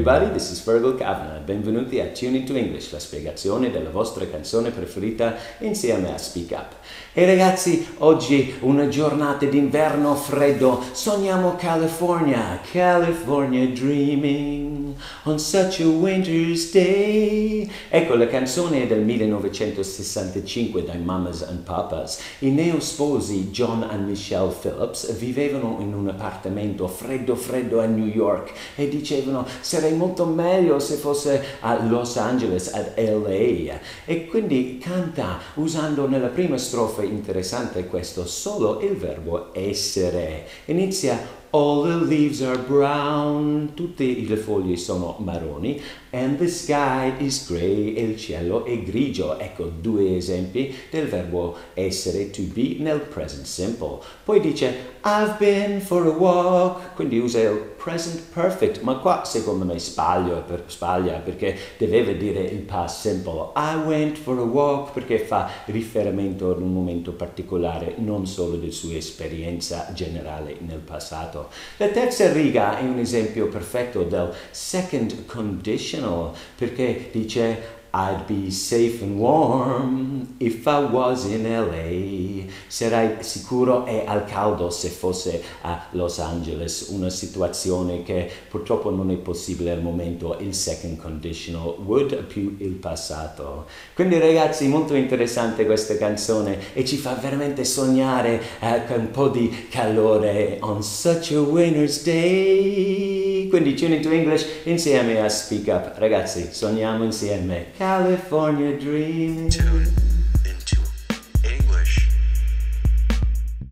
everybody, this is Fergal Kavanagh. Benvenuti a Tune Into English, la spiegazione della vostra canzone preferita insieme a Speak Up. E ragazzi, oggi una giornata d'inverno freddo, sogniamo California, California dreaming on such a winter's day. Ecco, la canzone è del 1965 dai Mamas and Papas. I neosposi John e Michelle Phillips vivevano in un appartamento freddo a New York e dicevano sarei molto meglio se fosse a Los Angeles, ad LA. E quindi canta usando nella prima strofa, interessante questo, solo il verbo essere. Inizia: all the leaves are brown, tutte le foglie sono marroni, and the sky is grey, e il cielo è grigio. Ecco due esempi del verbo essere, to be, nel present simple. Poi dice I've been for a walk, quindi usa il present perfect, ma qua secondo me sbaglia perché deve dire il past simple. I went for a walk perché fa riferimento ad un momento particolare, non solo della sua esperienza generale nel passato. La terza riga è un esempio perfetto del second conditional, perché dice I'd be safe and warm if I was in LA. Sarai sicuro e al caldo se fosse a Los Angeles, una situazione che purtroppo non è possibile al momento. Il second conditional would più il passato. Quindi ragazzi, molto interessante questa canzone e ci fa veramente sognare con un po' di calore on such a winter's day. Quindi Tune Into English insieme a Speak Up. Ragazzi, sogniamo insieme. California dreaming.